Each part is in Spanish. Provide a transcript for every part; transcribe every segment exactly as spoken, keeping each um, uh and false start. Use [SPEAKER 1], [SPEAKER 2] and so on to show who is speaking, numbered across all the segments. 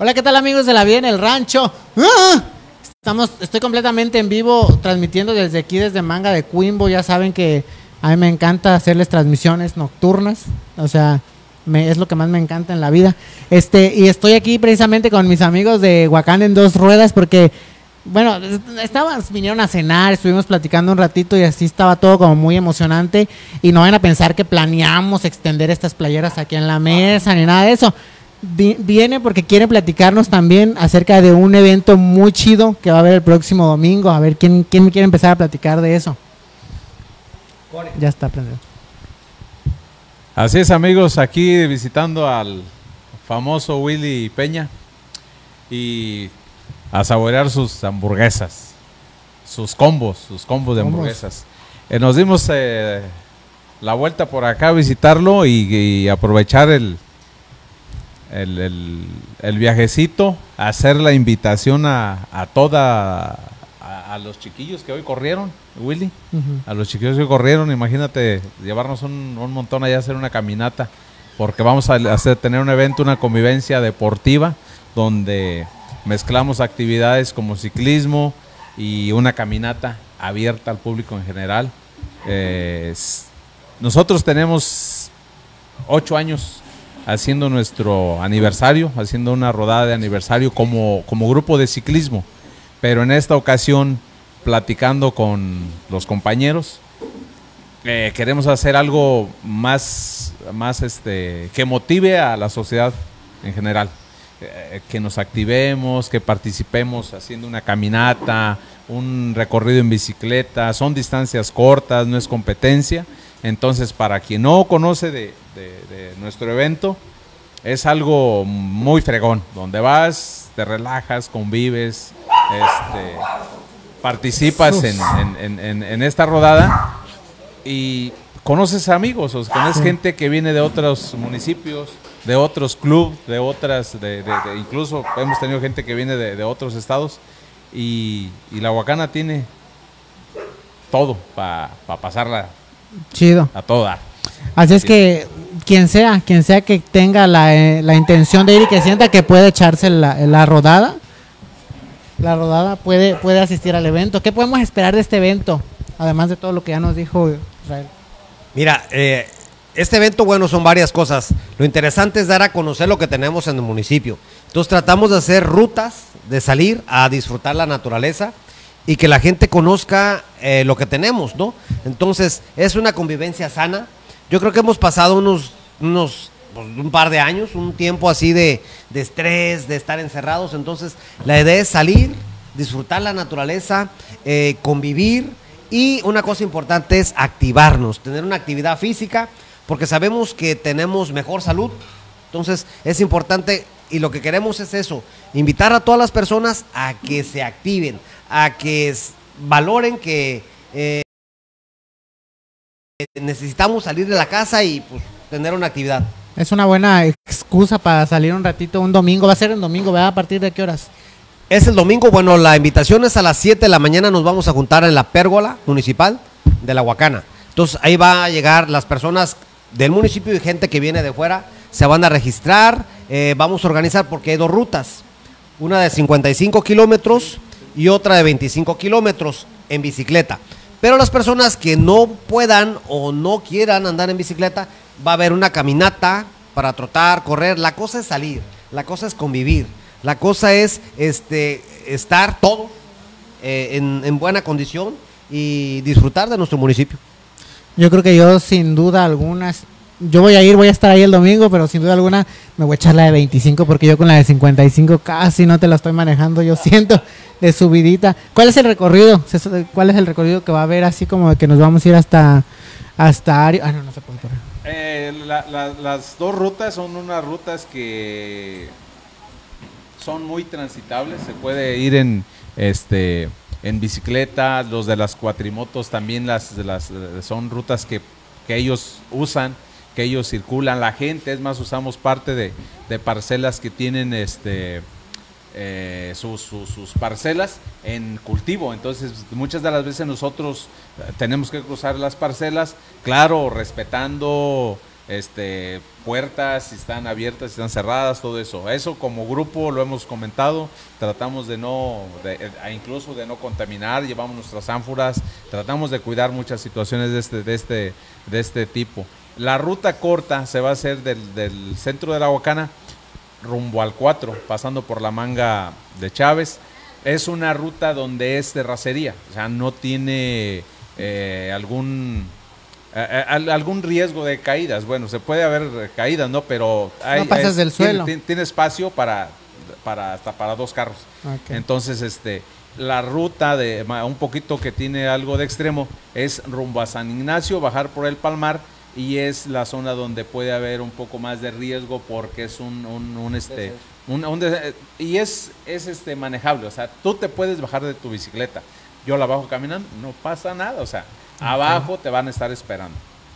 [SPEAKER 1] Hola, ¿qué tal amigos de La Vida en el Rancho? ¡Ah! Estamos, estoy completamente en vivo transmitiendo desde aquí, desde Manga de Quimbo. Ya saben que a mí me encanta hacerles transmisiones nocturnas, o sea, me, es lo que más me encanta en la vida. Este, y estoy aquí precisamente con mis amigos de Huacán en Dos Ruedas porque, bueno, estaban, vinieron a cenar, estuvimos platicando un ratito y así estaba todo como muy emocionante. Y no van a pensar que planeamos extender estas playeras aquí en la mesa ni nada de eso. Viene porque quiere platicarnos también acerca de un evento muy chido que va a haber el próximo domingo. A ver, ¿quién, quién quiere empezar a platicar de eso? Ya está prendido.
[SPEAKER 2] Así es, amigos, aquí visitando al famoso Willy Peña y a saborear sus hamburguesas, sus combos, sus combos de hamburguesas. Eh, nos dimos eh, la vuelta por acá a visitarlo y, y aprovechar el El, el, el viajecito, hacer la invitación a, a toda, a, a los chiquillos que hoy corrieron, Willy, uh-huh. a los chiquillos que hoy corrieron, imagínate, llevarnos un, un montón allá a hacer una caminata, porque vamos a hacer, tener un evento, una convivencia deportiva, donde mezclamos actividades como ciclismo y una caminata abierta al público en general. Eh, nosotros tenemos ocho años haciendo nuestro aniversario, haciendo una rodada de aniversario como, como grupo de ciclismo, pero en esta ocasión platicando con los compañeros, eh, queremos hacer algo más, más este, que motive a la sociedad en general, eh, que nos activemos, que participemos haciendo una caminata, un recorrido en bicicleta, son distancias cortas, no es competencia. Entonces, para quien no conoce de, de, de nuestro evento, es algo muy fregón, donde vas, te relajas, convives, este, participas en, en, en, en esta rodada y conoces amigos, o sea, conoces sí. gente que viene de otros municipios, de otros clubes, de otras, de, de, de, incluso hemos tenido gente que viene de, de otros estados y, y la Huacana tiene todo para pa pasarla
[SPEAKER 1] chido
[SPEAKER 2] a toda.
[SPEAKER 1] Así es que quien sea, quien sea que tenga la, eh, la intención de ir y que sienta que puede echarse la, la rodada, la rodada puede, puede asistir al evento. ¿Qué podemos esperar de este evento? Además de todo lo que ya nos dijo Israel.
[SPEAKER 3] Mira, eh, este evento, bueno, son varias cosas. Lo interesante es dar a conocer lo que tenemos en el municipio. Entonces tratamos de hacer rutas, de salir a disfrutar la naturaleza y que la gente conozca eh, lo que tenemos, ¿no? Entonces, es una convivencia sana. Yo creo que hemos pasado unos, unos pues, un par de años, un tiempo así de, de estrés, de estar encerrados. Entonces, la idea es salir, disfrutar la naturaleza, eh, convivir y una cosa importante es activarnos, tener una actividad física, porque sabemos que tenemos mejor salud. Entonces, es importante y lo que queremos es eso, invitar a todas las personas a que se activen, a que valoren que eh, necesitamos salir de la casa y pues tener una actividad.
[SPEAKER 1] Es una buena excusa para salir un ratito, un domingo. Va a ser el domingo, ¿verdad? ¿A partir de qué horas?
[SPEAKER 3] Es el domingo, bueno, la invitación es a las siete de la mañana, nos vamos a juntar en la pérgola municipal de La Huacana. Entonces ahí va a llegar las personas del municipio y gente que viene de fuera, se van a registrar, eh, vamos a organizar porque hay dos rutas, una de cincuenta y cinco kilómetros y otra de veinticinco kilómetros en bicicleta. Pero las personas que no puedan o no quieran andar en bicicleta, va a haber una caminata para trotar, correr. La cosa es salir, la cosa es convivir, la cosa es este, estar todo eh, en, en buena condición y disfrutar de nuestro municipio.
[SPEAKER 1] Yo creo que yo sin duda alguna, yo voy a ir, voy a estar ahí el domingo, pero sin duda alguna me voy a echar la de veinticinco porque yo con la de cincuenta y cinco casi no te la estoy manejando, yo siento de subidita. ¿Cuál es el recorrido? ¿Cuál es el recorrido que va a haber así como de que nos vamos a ir hasta hasta Ario? Ah, no, no se puede correr.
[SPEAKER 2] Eh, la, la, las dos rutas son unas rutas que son muy transitables, se puede ir en este en bicicleta, los de las cuatrimotos también las, las son rutas que, que ellos usan, que ellos circulan, la gente, es más, usamos parte de, de parcelas que tienen este eh, sus, sus, sus parcelas en cultivo, entonces muchas de las veces nosotros tenemos que cruzar las parcelas, claro, respetando este, puertas, si están abiertas, si están cerradas, todo eso. Eso como grupo lo hemos comentado, tratamos de no, de, de, incluso de no contaminar, llevamos nuestras ánforas, tratamos de cuidar muchas situaciones de este, de este, de este tipo. La ruta corta se va a hacer del, del centro de la Huacana rumbo al cuatro, pasando por la Manga de Chávez. Es una ruta donde es terracería, o sea, no tiene eh, algún... algún riesgo de caídas. Bueno, se puede haber caídas, ¿no? Pero hay,
[SPEAKER 1] no pasas
[SPEAKER 2] hay,
[SPEAKER 1] del suelo.
[SPEAKER 2] Tiene, tiene espacio para, para hasta para dos carros. Okay. Entonces, este, la ruta de un poquito que tiene algo de extremo es rumbo a San Ignacio, bajar por el Palmar, y es la zona donde puede haber un poco más de riesgo porque es un, un, un este, un, un de, y es, es este manejable. O sea, tú te puedes bajar de tu bicicleta. Yo la bajo caminando, no pasa nada, o sea. Abajo te van a estar esperando.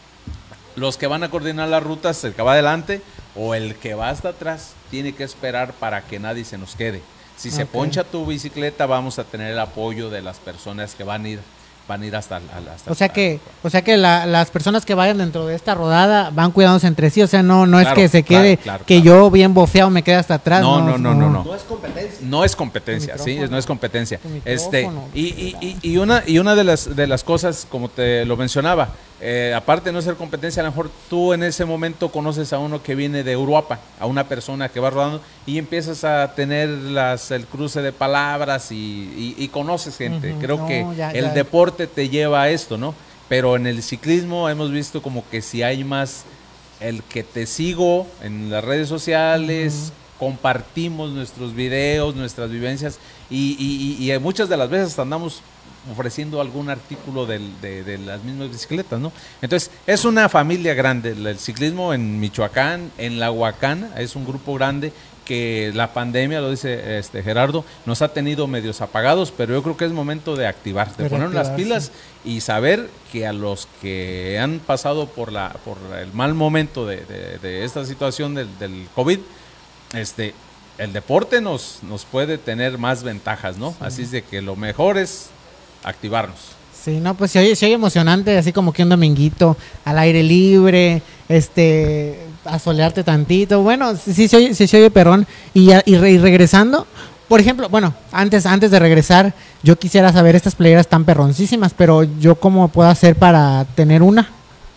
[SPEAKER 2] Los que van a coordinar las rutas, el que va adelante o el que va hasta atrás, tiene que esperar para que nadie se nos quede. Si okay. se poncha tu bicicleta, vamos a tener el apoyo de las personas que van a ir, van a ir hasta, hasta
[SPEAKER 1] o sea que, o sea que la, las personas que vayan dentro de esta rodada van cuidándose entre sí. O sea, no, no claro, es que se quede, claro, claro, que claro. yo bien bofeado me quede hasta atrás.
[SPEAKER 2] No, no, no, no, no. No,
[SPEAKER 3] no es competencia.
[SPEAKER 2] No es competencia, sí, no es competencia. Este, y, y, y, y una, y una de las de las cosas, como te lo mencionaba, eh, aparte de no ser competencia, a lo mejor tú en ese momento conoces a uno que viene de Uruapa, a una persona que va rodando, y empiezas a tener las, el cruce de palabras y, y, y conoces gente. Uh-huh. Creo no, que ya, el ya. deporte te lleva a esto, ¿no? Pero en el ciclismo hemos visto como que si hay más el que te sigo en las redes sociales, uh-huh. compartimos nuestros videos, nuestras vivencias, y, y, y muchas de las veces andamos ofreciendo algún artículo del, de, de las mismas bicicletas, ¿no? Entonces, es una familia grande, el ciclismo en Michoacán, en la Huacana, es un grupo grande que la pandemia, lo dice este Gerardo, nos ha tenido medios apagados, pero yo creo que es momento de activar, de poner las pilas y saber que a los que han pasado por la por el mal momento de, de, de esta situación del, del COVID, este, el deporte nos, nos puede tener más ventajas, ¿no? Sí. Así es de que lo mejor es activarnos.
[SPEAKER 1] Sí, no, pues se oye, se oye emocionante, así como que un dominguito al aire libre, este, a solearte tantito. Bueno, sí se oye, sí, se oye perrón. Y, y, re, y regresando, por ejemplo, bueno, antes, antes de regresar, yo quisiera saber estas playeras tan perroncísimas, pero yo cómo puedo hacer para tener una.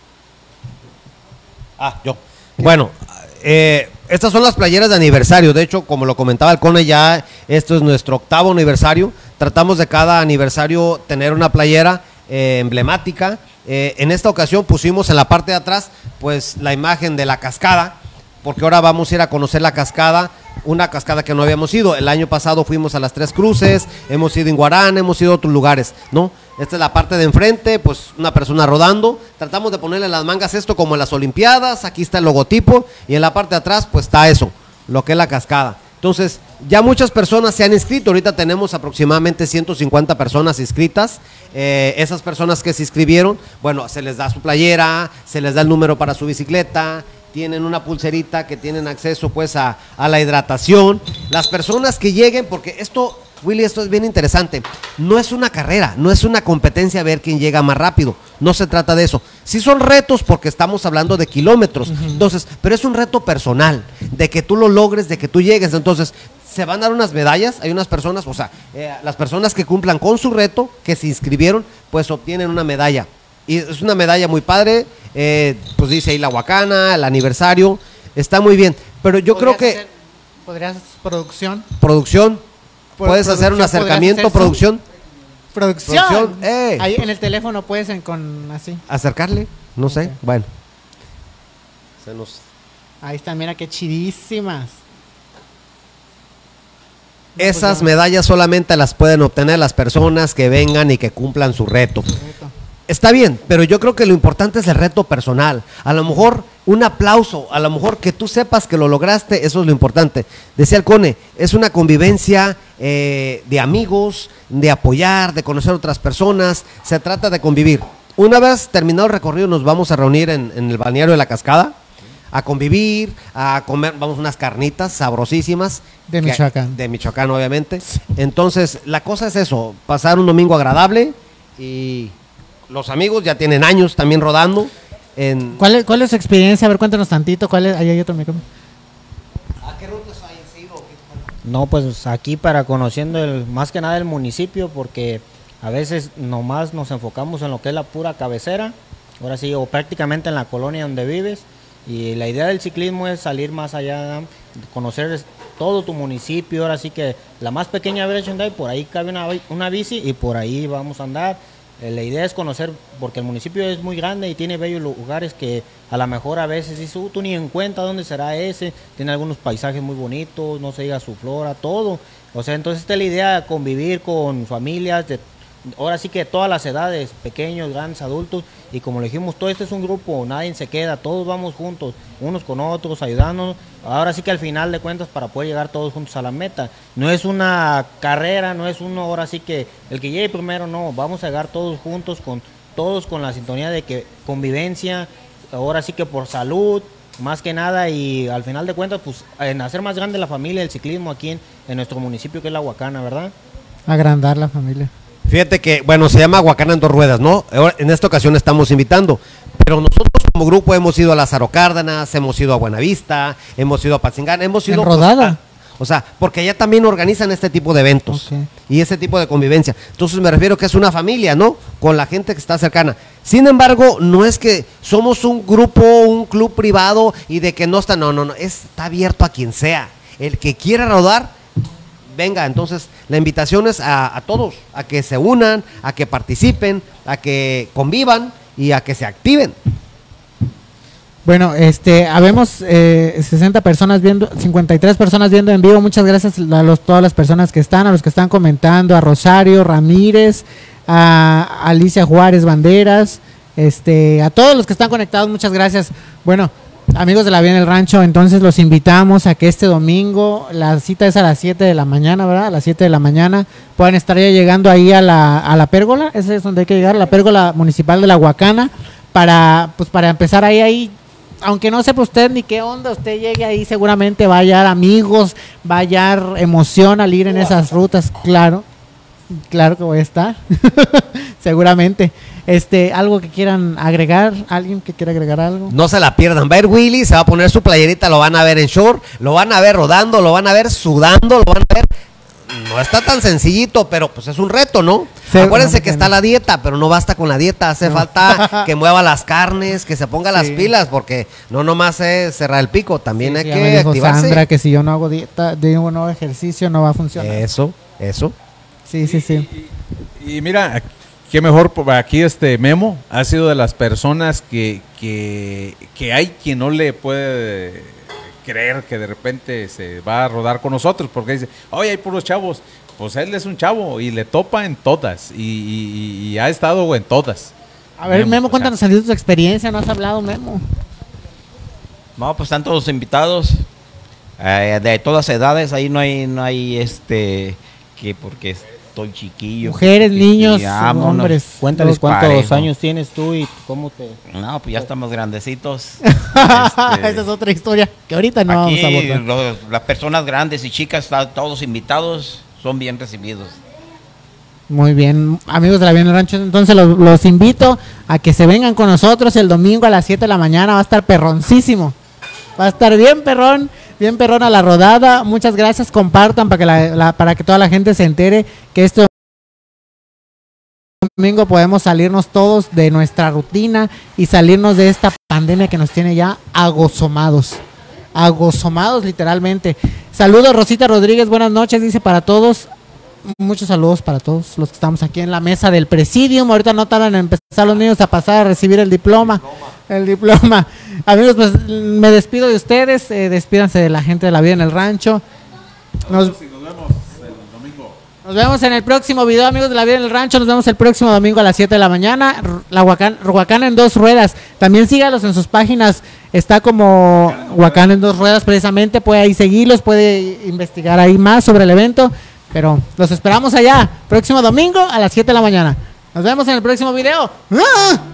[SPEAKER 3] Ah, yo. Bueno, eh, estas son las playeras de aniversario. De hecho, como lo comentaba el Cone, ya esto es nuestro octavo aniversario. Tratamos de cada aniversario tener una playera eh, emblemática. Eh, en esta ocasión pusimos en la parte de atrás pues la imagen de la cascada, porque ahora vamos a ir a conocer la cascada, una cascada que no habíamos ido. El año pasado fuimos a las Tres Cruces, hemos ido en Guarán, hemos ido a otros lugares, ¿no? Esta es la parte de enfrente, pues una persona rodando. Tratamos de ponerle en las mangas esto como en las Olimpiadas. Aquí está el logotipo y en la parte de atrás pues está eso, lo que es la cascada. Entonces, ya muchas personas se han inscrito. Ahorita tenemos aproximadamente ciento cincuenta personas inscritas. Eh, esas personas que se inscribieron, bueno, se les da su playera, se les da el número para su bicicleta, tienen una pulserita que tienen acceso pues a, a la hidratación. Las personas que lleguen, porque esto, Willy, esto es bien interesante, no es una carrera, no es una competencia a ver quién llega más rápido, no se trata de eso. Sí son retos porque estamos hablando de kilómetros, uh-huh. entonces, pero es un reto personal, de que tú lo logres, de que tú llegues. Entonces, se van a dar unas medallas, hay unas personas, o sea, eh, las personas que cumplan con su reto, que se inscribieron, pues obtienen una medalla. Y es una medalla muy padre, eh, pues dice ahí la Huacana, el aniversario, está muy bien. Pero yo creo que...
[SPEAKER 1] Hacer, ¿Podrías producción?
[SPEAKER 3] Producción, puedes hacer un acercamiento, hacer producción.
[SPEAKER 1] Producción. producción eh. Ahí en el teléfono puedes en, con así.
[SPEAKER 3] Acercarle, no okay. sé, bueno. Se nos...
[SPEAKER 1] Ahí está, mira qué chidísimas.
[SPEAKER 3] Esas pues medallas solamente las pueden obtener las personas que vengan y que cumplan su reto. Está bien, pero yo creo que lo importante es el reto personal. A lo mejor un aplauso, a lo mejor que tú sepas que lo lograste, eso es lo importante. Decía el Cone, es una convivencia eh, de amigos, de apoyar, de conocer otras personas. Se trata de convivir. Una vez terminado el recorrido nos vamos a reunir en, en el balneario de la Cascada, a convivir, a comer, vamos, unas carnitas sabrosísimas.
[SPEAKER 1] De Michoacán.
[SPEAKER 3] Que, de Michoacán, obviamente. Entonces, la cosa es eso, pasar un domingo agradable y... Los amigos ya tienen años también rodando. en...
[SPEAKER 1] ¿Cuál es, ¿Cuál es su experiencia? A ver, cuéntanos tantito. ¿Cuál es? Ahí hay otro micrófono.
[SPEAKER 3] ¿A qué rutas hay en Sigo?
[SPEAKER 4] No, pues aquí para conociendo el, más que nada el municipio, porque a veces nomás nos enfocamos en lo que es la pura cabecera, ahora sí, o prácticamente en la colonia donde vives, y la idea del ciclismo es salir más allá, conocer todo tu municipio, ahora sí que la más pequeña brecha donde hay, por ahí cabe una, una bici y por ahí vamos a andar. Eh, la idea es conocer, porque el municipio es muy grande y tiene bellos lugares que a lo mejor a veces dices, uh, tú ni en cuenta dónde será ese, tiene algunos paisajes muy bonitos, no se diga su flora, todo. O sea, entonces esta es la idea, convivir con familias de ahora sí que todas las edades, pequeños, grandes, adultos, y como le dijimos, todo este es un grupo, nadie se queda, todos vamos juntos, unos con otros, ayudándonos, ahora sí que al final de cuentas para poder llegar todos juntos a la meta, no es una carrera, no es uno, ahora sí que el que llegue primero, no, vamos a llegar todos juntos, con todos con la sintonía de que convivencia, ahora sí que por salud, más que nada, y al final de cuentas, pues en hacer más grande la familia del ciclismo aquí en, en nuestro municipio que es La Huacana, ¿verdad?
[SPEAKER 1] Agrandar la familia.
[SPEAKER 3] Fíjate que, bueno, se llama Huacana en dos ruedas, ¿no? Ahora, en esta ocasión estamos invitando, pero nosotros como grupo hemos ido a Lázaro Cárdenas, hemos ido a Buenavista, hemos ido a Patzingán, hemos ido...
[SPEAKER 1] ¿En Rodada?
[SPEAKER 3] Pues, a, o sea, porque allá también organizan este tipo de eventos,
[SPEAKER 1] Okay.
[SPEAKER 3] y ese tipo de convivencia. Entonces me refiero que es una familia, ¿no? Con la gente que está cercana. Sin embargo, no es que somos un grupo, un club privado y de que no está, no, no, no, está abierto a quien sea. El que quiera rodar, venga. Entonces la invitación es a, a todos, a que se unan, a que participen, a que convivan y a que se activen.
[SPEAKER 1] Bueno, este, habemos eh, sesenta personas viendo, cincuenta y tres personas viendo en vivo. Muchas gracias a los, todas las personas que están, a los que están comentando, a Rosario Ramírez, a Alicia Juárez Banderas, este, a todos los que están conectados, muchas gracias. Bueno, amigos de La Vía en el Rancho, entonces los invitamos a que este domingo, la cita es a las siete de la mañana, ¿verdad? A las siete de la mañana, puedan estar ya llegando ahí a la, a la pérgola, ese es donde hay que llegar, a la pérgola municipal de La Huacana, para, pues para empezar ahí, ahí, aunque no sepa usted ni qué onda, usted llegue ahí, seguramente va a hallar amigos, va a hallar emoción al ir en esas rutas, claro, claro que voy a estar, seguramente. Este, algo que quieran agregar, alguien que quiera agregar algo.
[SPEAKER 3] No se la pierdan, va a ir Willy, se va a poner su playerita, lo van a ver en short, lo van a ver rodando, lo van a ver sudando, lo van a ver. No está tan sencillito, pero pues es un reto, ¿no?
[SPEAKER 1] Sí,
[SPEAKER 3] acuérdense
[SPEAKER 1] no,
[SPEAKER 3] que
[SPEAKER 1] no.
[SPEAKER 3] está la dieta, pero no basta con la dieta, hace
[SPEAKER 1] No.
[SPEAKER 3] falta que mueva las carnes, que se ponga las
[SPEAKER 1] Sí.
[SPEAKER 3] pilas, porque no nomás es cerrar el pico, también
[SPEAKER 1] Sí,
[SPEAKER 3] hay
[SPEAKER 1] ya me
[SPEAKER 3] que
[SPEAKER 1] dijo
[SPEAKER 3] activarse.
[SPEAKER 1] Sandra que si yo no hago dieta, digo no hago ejercicio, no va a funcionar.
[SPEAKER 3] Eso, eso.
[SPEAKER 1] Sí, sí, sí.
[SPEAKER 2] Y, y mira, qué mejor, por aquí este Memo ha sido de las personas que, que, que hay quien no le puede creer que de repente se va a rodar con nosotros, porque dice, oye, hay puros chavos. Pues él es un chavo y le topa en todas, y, y- y ha estado en todas.
[SPEAKER 1] A ver, Memo,
[SPEAKER 2] o sea,
[SPEAKER 1] cuéntanos salido tu experiencia, no has hablado, Memo.
[SPEAKER 5] No, pues están todos invitados, eh, de todas edades, ahí no hay, no hay este, que porque estoy chiquillo.
[SPEAKER 1] Mujeres,
[SPEAKER 5] que-
[SPEAKER 1] niños,
[SPEAKER 5] que vámonos.
[SPEAKER 1] hombres.
[SPEAKER 4] Cuéntales
[SPEAKER 5] Los
[SPEAKER 4] cuántos
[SPEAKER 5] parejo.
[SPEAKER 4] años tienes tú y cómo te...
[SPEAKER 5] No, pues ya estamos grandecitos.
[SPEAKER 1] Esa
[SPEAKER 5] Este,
[SPEAKER 1] es otra historia que ahorita no
[SPEAKER 5] aquí
[SPEAKER 1] vamos a abordar.
[SPEAKER 5] los- las personas grandes y chicas, están todos invitados, son bien recibidos.
[SPEAKER 1] Muy bien, amigos de La Vía en el Rancho, entonces los, los invito a que se vengan con nosotros el domingo a las siete de la mañana, va a estar perroncísimo, va a estar bien perrón, bien perrón a la rodada. Muchas gracias, compartan para que, la, la- para que toda la gente se entere que este domingo podemos salirnos todos de nuestra rutina y salirnos de esta pandemia que nos tiene ya agozomados, agozomados literalmente. Saludos Rosita Rodríguez, buenas noches, dice para todos. Muchos saludos para todos los que estamos aquí en la mesa del Presidium. Ahorita no tardan en empezar los niños a pasar a recibir el diploma. El diploma. Amigos, pues me despido de ustedes. Eh, despídanse de la gente de La Vida en el Rancho. Nos, nos vemos en el próximo video, amigos de La Vida en el Rancho. Nos vemos el próximo domingo a las siete de la mañana. R- La Huacán, Huacán en dos ruedas. También sígalos en sus páginas. Está como Huacán en dos ruedas precisamente. Puede ahí seguirlos, puede investigar ahí más sobre el evento. Pero los esperamos allá, próximo domingo a las siete de la mañana. Nos vemos en el próximo video. ¡Ah!